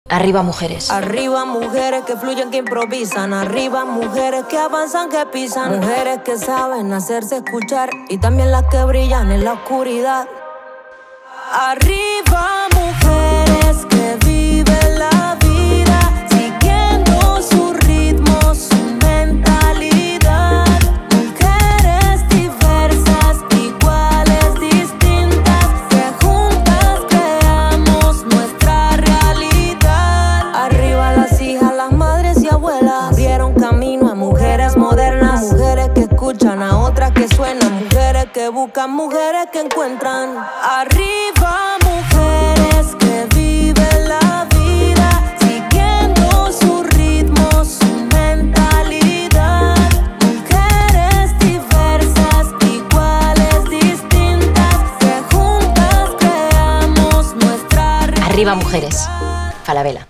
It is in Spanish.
Arriba mujeres. Arriba mujeres que fluyen, que improvisan. Arriba mujeres que avanzan, que pisan. Mujeres que saben hacerse escuchar y también las que brillan en la oscuridad. Arriba mujeres que viven la vida siguiendo su ritmo, su mentalidad. Mujeres diversas, iguales, distintas, que juntas creamos nuestra realidad. Arriba las hijas, las madres y abuelas abrieron camino a mujeres modernas. Mujeres que escuchan a otras que suenan. Mujeres que buscan, mujeres que encuentran. Arriba mujeres que viven la vida siguiendo su ritmo, su mentalidad. Mujeres diversas, iguales, distintas, que juntas creamos nuestra realidad. Arriba mujeres. Falabella.